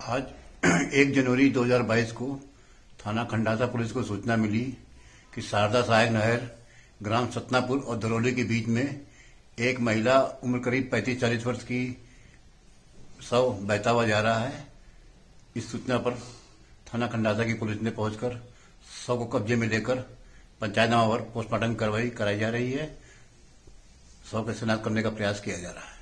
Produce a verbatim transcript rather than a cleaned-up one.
आज एक जनवरी दो हज़ार बाईस को थाना खंडासा पुलिस को सूचना मिली कि शारदा सहायक नहर ग्राम सतनापुर और दरौली के बीच में एक महिला उम्र करीब पैंतीस चालीस वर्ष की शव बहता हुआ जा रहा है। इस सूचना पर थाना खंडासा की पुलिस ने पहुंचकर शव को कब्जे में लेकर पंचायतनामा पर पोस्टमार्टम कार्रवाई कराई जा रही है। शव का शिनाख्त करने का प्रयास किया जा रहा है।